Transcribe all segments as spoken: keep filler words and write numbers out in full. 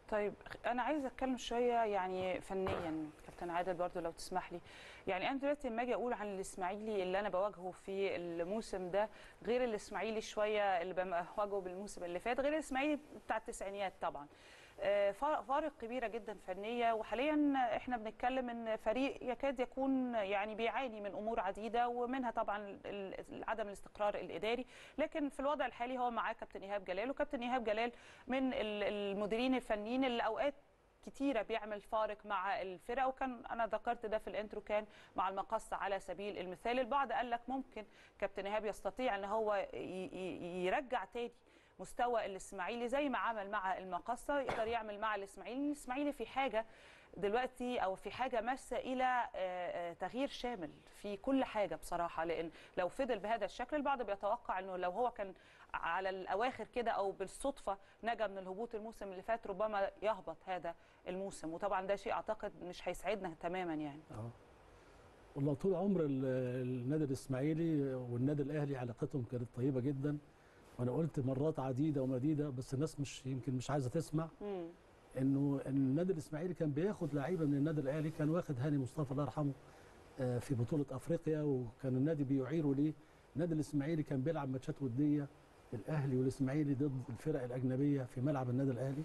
طيب انا عايزه اتكلم شويه يعني فنيا كابتن عادل برضو لو تسمح لي. يعني انا دلوقتي لما اجي اقول عن الاسماعيلي اللي انا بواجهه في الموسم ده غير الاسماعيلي شويه اللي بواجهه بالموسم اللي فات، غير الاسماعيلي بتاع التسعينيات طبعا. فارق كبيره جدا فنيه، وحاليا احنا بنتكلم ان فريق يكاد يكون يعني بيعاني من امور عديده، ومنها طبعا عدم الاستقرار الاداري. لكن في الوضع الحالي هو معاه كابتن ايهاب جلال، وكابتن ايهاب جلال من المديرين الفنيين اللي اوقات كتيره بيعمل فارق مع الفرق، وكان انا ذكرت ده في الانترو كان مع المقصه على سبيل المثال. البعض قال لك ممكن كابتن ايهاب يستطيع ان هو يرجع تاني مستوى الاسماعيلي زي ما عمل مع المقصه، يقدر يعمل مع الاسماعيلي. الاسماعيلي في حاجه دلوقتي او في حاجه ماسه الى تغيير شامل في كل حاجه بصراحه، لان لو فضل بهذا الشكل البعض بيتوقع انه لو هو كان على الاواخر كده او بالصدفه نجا من الهبوط الموسم اللي فات ربما يهبط هذا الموسم، وطبعا ده شيء اعتقد مش هيسعدنا تماما يعني. اه والله طول عمر النادي الاسماعيلي والنادي الاهلي علاقتهم كانت طيبه جدا، وانا قلت مرات عديده ومديده بس الناس مش يمكن مش عايزه تسمع. مم. انه النادي الاسماعيلي كان بياخد لعيبه من النادي الاهلي، كان واخد هاني مصطفى الله يرحمه في بطوله افريقيا، وكان النادي بيعيره ليه. النادي الاسماعيلي كان بيلعب ماتشات وديه الاهلي والاسماعيلي ضد الفرق الاجنبيه في ملعب النادي الاهلي.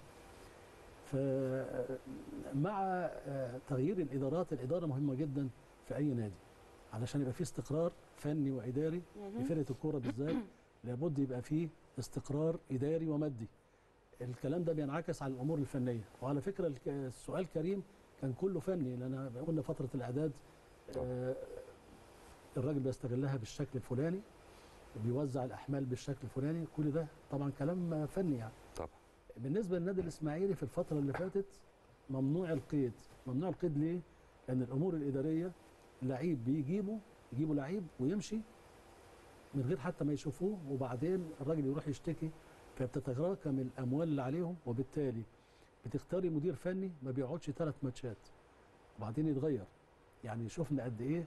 فمع تغيير الادارات، الاداره مهمه جدا في اي نادي علشان يبقى فيه استقرار فني واداري. في فرقه الكوره بالذات لابد يبقى فيه استقرار اداري ومادي. الكلام ده بينعكس على الامور الفنيه. وعلى فكره السؤال كريم كان كله فني، لان قلنا فتره الاعداد آه الراجل بيستغلها بالشكل الفلاني، بيوزع الاحمال بالشكل الفلاني، كل ده طبعا كلام فني يعني. طبعا. بالنسبه للنادي الاسماعيلي في الفتره اللي فاتت ممنوع القيد. ممنوع القيد ليه؟ لان الامور الاداريه لعيب بيجيبه يجيبوا لعيب ويمشي من غير حتى ما يشوفوه، وبعدين الراجل يروح يشتكي، فبتتراكم الاموال اللي عليهم، وبالتالي بتختاري مدير فني ما بيقعدش ثلاث ماتشات وبعدين يتغير. يعني شفنا قد ايه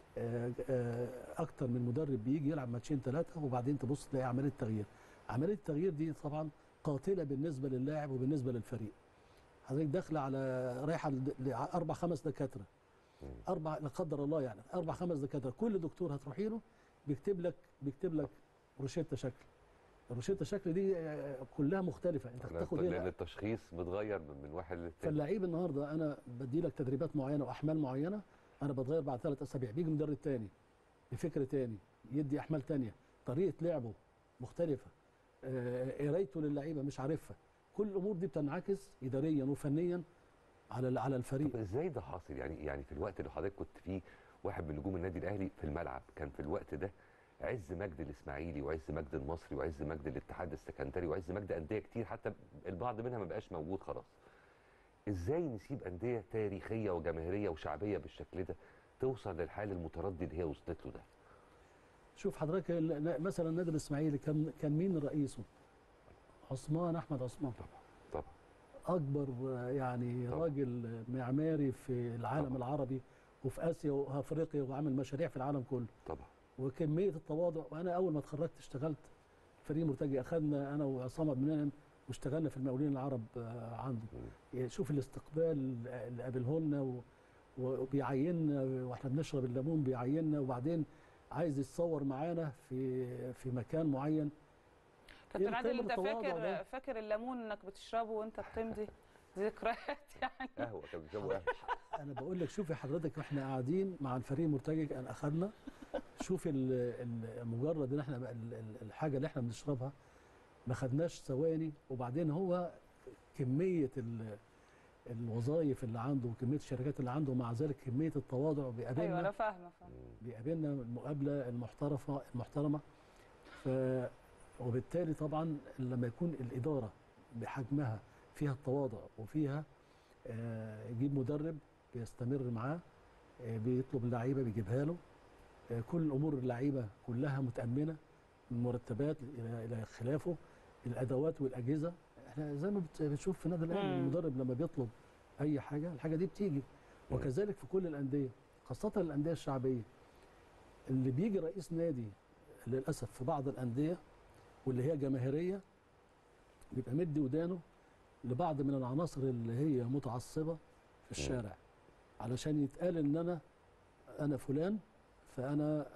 اكتر من مدرب بيجي يلعب ماتشين ثلاثه وبعدين تبص تلاقي عمليه تغيير. عمليه التغيير دي طبعا قاتله بالنسبه للاعب وبالنسبه للفريق. حضرتك داخله على رايحه لاربع خمس دكاتره، اربع لا قدر الله يعني اربع خمس دكاتره، كل دكتور هتروحي له بيكتب لك بيكتب لك روشته شكل. الروشته شكل دي كلها مختلفه، انت بتاخد ايه؟ لان التشخيص متغير من واحد للتاني. فاللعيب النهارده انا بدي لك تدريبات معينه واحمال معينه، انا بتغير بعد ثلاث اسابيع، بيجي مدرب تاني بفكر تاني يدي احمال تانيه، طريقه لعبه مختلفه، قرايته للعيبه مش عارفها. كل الامور دي بتنعكس اداريا وفنيا على على الفريق. طب ازاي ده حاصل؟ يعني يعني في الوقت اللي حضرتك كنت فيه واحد من نجوم النادي الاهلي في الملعب، كان في الوقت ده عز مجد الاسماعيلي وعز مجد المصري وعز مجد الاتحاد السكندري وعز مجد انديه كتير، حتى البعض منها ما بقاش موجود خلاص. ازاي نسيب انديه تاريخيه وجماهيريه وشعبيه بالشكل ده توصل للحال المتردد اللي هي وصلت له ده؟ شوف حضرتك مثلا النادي الاسماعيلي كان كان مين رئيسه؟ عثمان احمد عثمان. طبعا طبعا. اكبر يعني طبعا. راجل معماري في العالم طبعا. العربي وفي اسيا وافريقيا، وعامل مشاريع في العالم كله. طبعا. وكميه التواضع. وانا اول ما اتخرجت اشتغلت فريق مرتجي، اخذنا انا وعصام عبد المنعم واشتغلنا في المقاولين العرب عنده. م. شوف الاستقبال اللي قابله لنا، وبيعيننا واحنا بنشرب الليمون بيعيننا، وبعدين عايز يتصور معانا في في مكان معين. كابتن عادل انت فاكر فاكر الليمون انك بتشربه وانت بتمضي ذكريات يعني؟ قهوه كانوا بيشربوا قهوه. انا بقول لك شوفي حضرتك واحنا قاعدين مع الفريق المرتجي ان اخذنا، شوفي مجرد ان احنا الحاجه اللي احنا بنشربها ما خدناش ثواني، وبعدين هو كميه الوظائف اللي عنده وكميه الشركات اللي عنده، ومع ذلك كميه التواضع بيقابلنا. ايوه انا فاهمه فاهمه بيقابلنا المقابله المحترفه المحترمه. ف وبالتالي طبعا لما يكون الاداره بحجمها فيها التواضع وفيها آه يجيب مدرب بيستمر معاه، آه بيطلب اللعيبه بيجيبها له، آه كل امور اللعيبه كلها متامنه، من مرتبات الى الى خلافه، الادوات والاجهزه. احنا زي ما بتشوف في النادي الاهلي المدرب لما بيطلب اي حاجه الحاجه دي بتيجي، وكذلك في كل الانديه خاصه الانديه الشعبيه. اللي بيجي رئيس نادي للاسف في بعض الانديه واللي هي جماهيريه بيبقى مدي ودانه لبعض من العناصر اللي هي متعصبه في الشارع، علشان يتقال ان انا انا فلان، فانا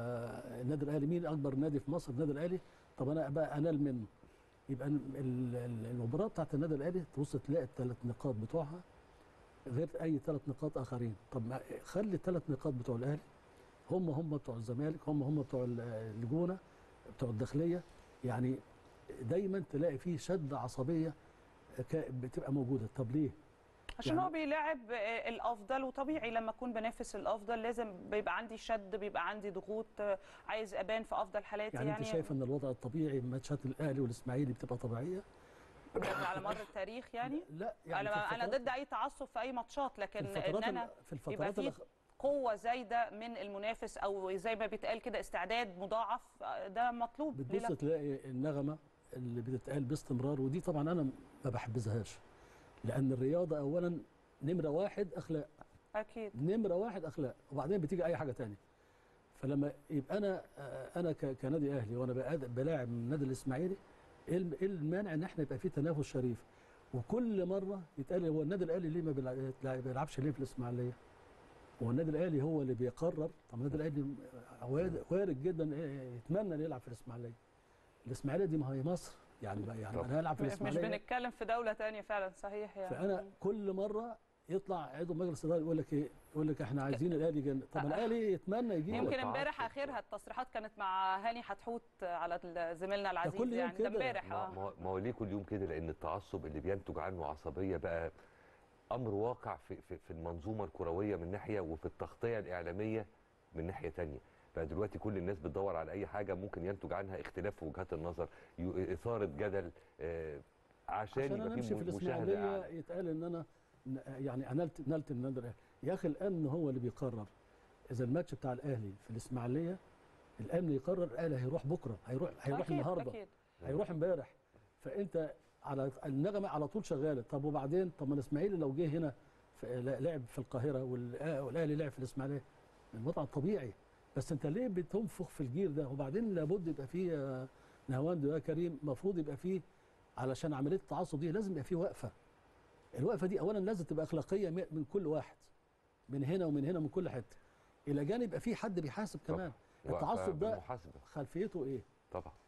آه النادي الاهلي مين اكبر نادي في مصر؟ النادي الاهلي، طب انا بقى انال منه. يبقى المباراه بتاعت النادي الاهلي تبص تلاقي الثلاث نقاط بتوعها غير اي ثلاث نقاط اخرين. طب ما خلي الثلاث نقاط بتوع الاهلي هم هم بتوع الزمالك، هم هم بتوع الجونه، بتوع الداخليه. يعني دايما تلاقي فيه شد عصبيه بتبقى موجوده. طب ليه؟ عشان يعني هو بيلاعب الافضل، وطبيعي لما اكون بنافس الافضل لازم بيبقى عندي شد، بيبقى عندي ضغوط، عايز ابان في افضل حالاتي. يعني, يعني انت شايف ان الوضع الطبيعي ماتشات الاهلي والاسماعيلي بتبقى طبيعيه على مر التاريخ؟ يعني لا يعني انا انا ضد اي تعصب في اي ماتشات، لكن ان انا في الفترات يبقى في قوه زايده من المنافس، او زي ما بيتقال كده استعداد مضاعف، ده مطلوب. بتبص تلاقي النغمه اللي بتتقال باستمرار، ودي طبعا انا ما بحبذهاش، لان الرياضه اولا نمره واحد اخلاق. اكيد نمره واحد اخلاق، وبعدين بتيجي اي حاجه ثانيه. فلما يبقى انا انا كنادي اهلي وانا بلاعب النادي الاسماعيلي، ايه المانع ان احنا يبقى في تنافس شريف؟ وكل مره يتقال هو النادي الاهلي ليه ما بيلعبش ليه في الاسماعيليه؟ هو النادي الاهلي هو اللي بيقرر. طب النادي الاهلي وارد جدا يتمنى يلعب في الاسماعيليه. الاسماعيليه دي ما هي مصر، يعني يعني انا هلعب في الاسماعيليه، مش بنتكلم في دوله ثانيه فعلا. صحيح يعني. فانا كل مره يطلع عضو مجلس الاداره يقول لك ايه؟ يقول لك احنا عايزين الاهلي جن... طب الاهلي يتمنى يجي. يمكن امبارح اخرها التصريحات كانت مع هاني حتحوت على زميلنا العزيز، كل يوم يعني ده امبارح. اه ما هو ليه كل يوم كده؟ لان التعصب اللي بينتج عنه عصبيه بقى امر واقع في في, في المنظومه الكرويه من ناحيه، وفي التغطيه الاعلاميه من ناحيه ثانيه. فدلوقتي كل الناس بتدور على اي حاجه ممكن ينتج عنها اختلاف في وجهات النظر، اثاره جدل، آه عشان, عشان يبقى في مشاهده يتقال ان انا يعني نلت نلت النادي الاهلي. يا اخي الامن هو اللي بيقرر. اذا الماتش بتاع الاهلي في الاسماعيليه الامن يقرر، الاهلي هيروح بكره، هيروح هيروح أكيد النهارده، أكيد. هيروح امبارح. فانت على النغمه على طول شغاله. طب وبعدين؟ طب ما الاسماعيلي لو جه هنا لعب في القاهره والاهلي لعب في الاسماعيليه، الوضع الطبيعي. بس انت ليه بتنفخ في الجير ده؟ وبعدين لابد يبقى فيه نهواند يا كريم، المفروض يبقى فيه علشان عمليه التعصب دي لازم يبقى فيه وقفه. الوقفه دي اولا لازم تبقى اخلاقيه من كل واحد، من هنا ومن هنا ومن كل حته، الى جانب يبقى فيه حد بيحاسب كمان. التعصب ده خلفيته ايه؟ طبعا